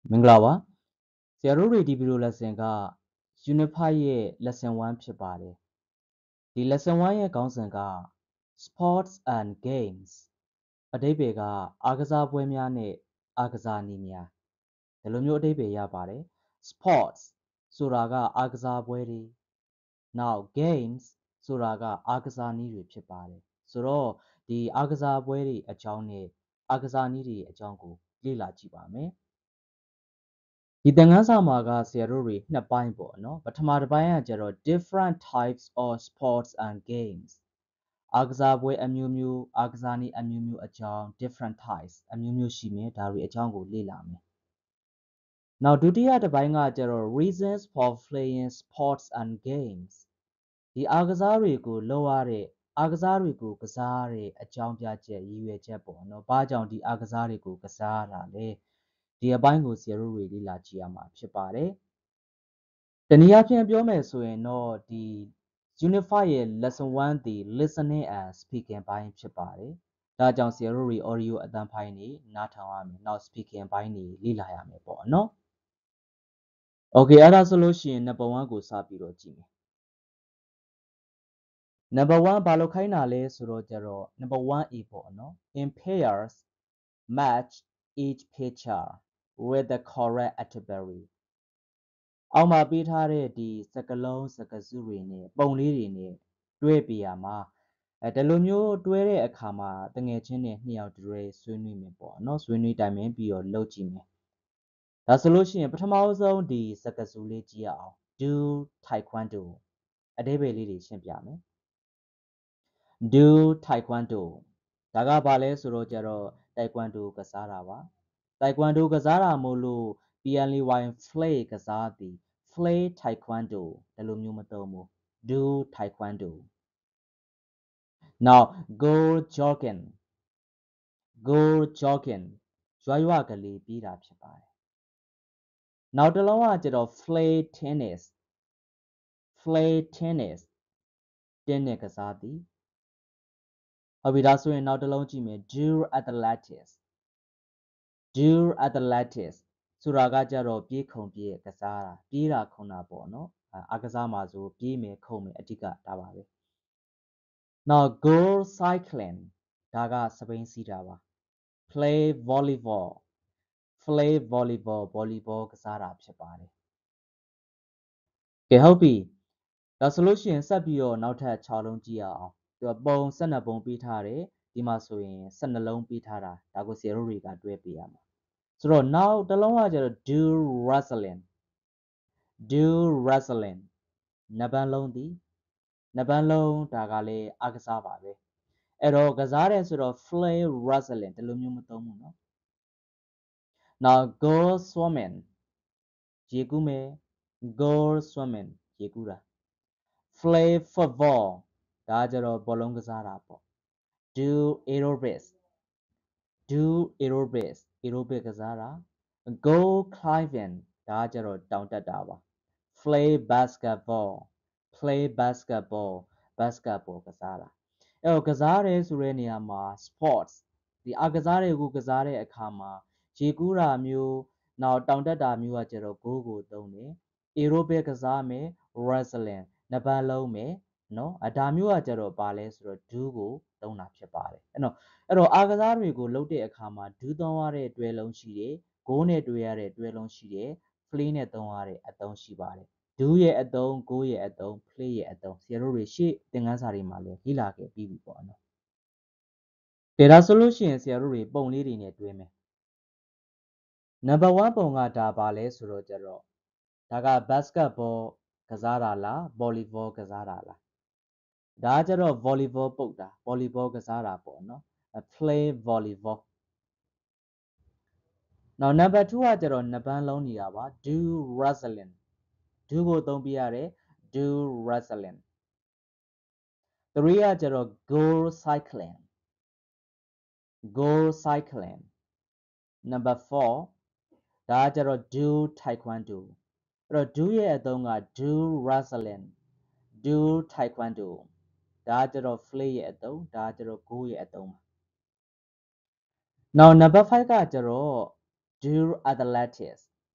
မင်္ဂလာပါဆရာတို့တွေဒီဗီဒီယို lesson က Unify ရဲ့ lesson 1ဖြစ်ပါတယ်ဒီ lesson 1ရဲ့ခေါင်းစဉ်က Sports and Games အဓိပ္ပာယ်ကအားကစားပွဲများနဲ့အားကစားနည်းများဒီလိုမျိုးအဓိပ္ပာယ်ရပါတယ် Sports ဆိုတာကအားကစားပွဲတွေ Now Games ဆိုတာကအားကစားနည်းတွေဖြစ်ပါတယ်ဆိုတော့ဒီအားကစားပွဲတွေအကြောင်းနဲ့အားကစားနည်းတွေအကြောင်းကိုလေ့လာကြည့်ပါမယ်ဒီသင်ခန်းစာမှာကဆရာတို့တွေနှစ်ပိုင်းပေါ့နော်ပထမတစ်ပိုင်းကကျတော့ different types of sports and games အားကစားပွဲအမျိုးမျိုးအားကစားနည်းအမျိုးမျိုးအကြောင်း different types အမျိုးမျိုးရှိမယ်ဒါတွေအကြောင်းကိုလေ့လာမယ်နောက်ဒုတိယတစ်ပိုင်းကကျတော့ reasons for playing sports and games ဒီအားကစားတွေကိုလုပ်ရတဲ့အားကစားတွေကိုကစားရတဲ့အကြောင်းပြချက်ရည်ရွယ်ချက်ပေါ့နော်ဘာကြောင့်ဒီအားကစားတွေကိုကစားရတာလဲဒီအပိုင်းကိုဆရာတို့တွေလေ့လာကြည့်ရမှာဖြစ်ပါတယ်တနည်းအားဖြင့်ပြောမယ်ဆိုရင်တော့ဒီ Unify ရဲ့ lesson 1ဒီ listening and speaking ဘိုင်းဖြစ်ပါတယ်ဒါကြောင့်ဆရာတို့တွေ audio အသံဖိုင်တွေနားထောင်ရမယ်နောက် speaking ဘိုင်းတွေလေ့လာရမယ်ပေါ့နော် Okay အဲ့ဒါဆိုလို့ရှိရင် number 1ကိုစပြီးတော့ကြည့်မယ် number 1ဘာလို့ခိုင်းတာလဲဆိုတော့ကျတော့ number 1A ပေါ့နော် in pairs match each picture with the correct attribute အောက်မှာပေးထားတဲ့ဒီစကားလုံးစကားစုတွေနဲ့ပုံလေးတွေနဲ့တွဲပြရမှာဒီလိုမျိုးတွဲတဲ့အခါမှာတငယ်ချင်းတွေနှစ်ယောက်တွဲဆွေးနွေးမယ်ပေါ့နော်ဆွေးနွေးတိုင်ပင်ပြီးတော့လုပ်ကြည့်မယ်ဒါဆိုလို့ရှိရင်ပထမဆုံးဒီစကားစုလေးကြည့်ရအောင် do taekwondo အဓိပ္ပာယ်လေးတွေရှင်းပြမယ် do taekwondo ဒါကဘာလဲဆိုတော့ကျတော့ taekwondo ကစားတာပါ taekwondo ကစားတာမို့လို့ PLY play ကစားသည် play taekwondo ဒီလိုမျိုးမသုံးဘူး do taekwondo now go jogging go jogging ရွာကလေးပြေးတာဖြစ်ပါတယ်နောက်တစ်လုံးကကျတော့ play tennis play tennis တင်းနဲ့ကစားသည်ဟုတ်ပြီဒါဆိုရင်နောက်တစ်လုံးကြည့်မယ် do athletics do athletics ဆိုတာကကြတော့ပြေးခုန်ပြေးကစားတာပြေးတာခုန်တာပေါ့နော်အားကစားမှာဆိုပြေးမယ်ခုန်မယ်အဓိကဒါပါပဲ now go cycling ဒါကစပိန်စီးတာပါ play volleyball play volleyball volleyball ကစားတာဖြစ်ပါတယ်ကဲဟုတ်ပြီဒါဆိုလို့ရှိရင်ဆက်ပြီးတော့နောက်ထပ်6လုံးကြည့်ရအောင်သူကပုံ12ပုံပေးထားတယ်ဒီမှာဆိုရင်12လုံးပေးထားတာဒါကိုဆရာတို့တွေကတွဲပေးရမှာဆိုတော့နောက်တစ်လုံးကကျတော့ do wrestling do wrestling နှစ်ပန်းလုံးဒီနှစ်ပန်းလုံးဒါကလည်းအားကစားပါပဲအဲ့တော့ကစားတယ်ဆိုတော့ play wrestling ဒီလိုမျိုးမသုံးဘူးเนาะ now go swimming ရေကူးမယ် go swimming ရေကူးတာ play football ဒါကြတော့ဘောလုံးကစားတာပေါ့ do aerobics do aerobics aerobic ကစားတာ go climbing ဒါကြတော့တောင်တက်တာပါ play basketball play basketball basketball ကစားတာအဲ့တော့ကစားတယ်ဆိုတဲ့နေရာမှာ sports ဒီအားကစားတွေကိုကစားတဲ့အခါမှာရေကူးတာမျိုးနောက်တောင်တက်တာမျိုးကကျတော့ go ကိုသုံးတယ် aerobic ကစားမယ် wrestling နှစ်ပတ်လုံးမယ်နော်ဒါမျိုးကကျတော့ဘာလဲဆိုတော့ do ကိုသုံးတာဖြစ်ပါတယ်အဲ့တော့အားကစားတွေကိုလုပ်တဲ့အခါမှာ do သုံးရတဲ့တွဲလုံးရှိတယ် go နဲ့တွဲရတဲ့တွဲလုံးရှိတယ် play နဲ့သုံးရတဲ့အသုံးရှိပါတယ် do ရဲ့အသုံး go ရဲ့အသုံး play ရဲ့အသုံးဆရာတို့တွေရှေ့သင်ခန်းစာတွေမှာလည်းလေ့လာခဲ့ပြီးပြီပေါ့နော်ကဲဒါဆိုလို့ရှိရင်ဆရာတို့တွေပုံလေးတွေနဲ့တွဲမယ် number 1ပုံကဒါပါလဲဆိုတော့ကျတော့ဒါက basketball ကစားတာလား volleyball ကစားတာလားဒါကကျတော့ volleyball ပုတ်တာ volleyball ကစားတာပေါ့နော် play volleyball now number 2ကကျတော့နှစ်ပန်းလုံးနေတာပါ do wrestling do ကိုသုံးပြရတယ် do wrestling 3ကကျတော့ go cycling go cycling number 4ဒါကကျတော့ do taekwondo အဲ့တော့ do ရဲ့အသုံးက do wrestling do taekwondo ဒါကကျတော့ play ရဲ့အသုံးဒါကကျတော့ go ရဲ့အသုံးပါ now number 5ကကျတော့ do athletics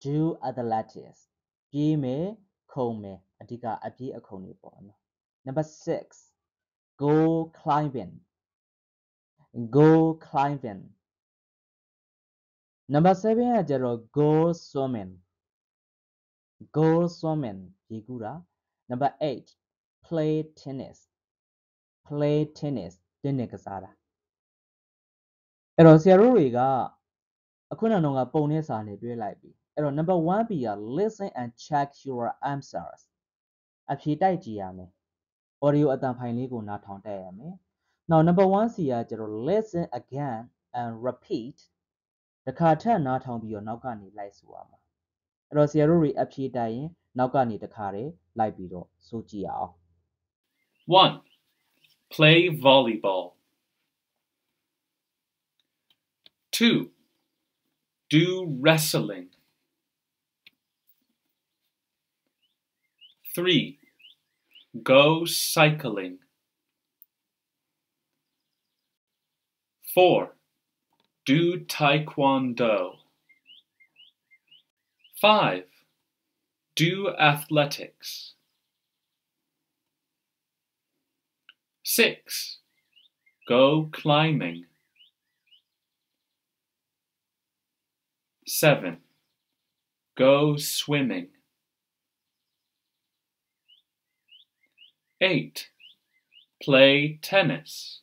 do athletics ပြေးမယ်ခုန်မယ်အဓိကအပြေးအခုန်တွေပေါ့နော် Number 6 go climbing go climbing Number 7ကကျတော့ go swimming go swimming ရေကူးတာ Number 8 play tennis play tennis တင်းနစ်ကစားတာအဲ့တော့ဆရာတို့တွေကအခုနကတော့ပုံနဲ့စာနဲ့တွဲလိုက်ပြီအဲ့တော့ Number 1B က listen and check your answers အဖြေတိုက်ကြည့်ရမယ် audio အတန်ဖိုင်လေးကိုနားထောင်တက်ရမယ် Now Number 1C ကကျတော့ listen again and repeat တစ်ခါထပ်နားထောင်ပြီးတော့နောက်ကနေလိုက်ဆိုရမှာအဲ့တော့ဆရာတို့တွေအဖြေတိုက်ရင်နောက်ကနေတစ်ခါတည်းလိုက်ပြီးတော့ဆိုကြည့်ရအောင် 1. Play volleyball. 2. Do wrestling. 3. Go cycling. 4. Do taekwondo. 5. Do athletics. 6. Go climbing. 7. Go swimming. 8. Play tennis.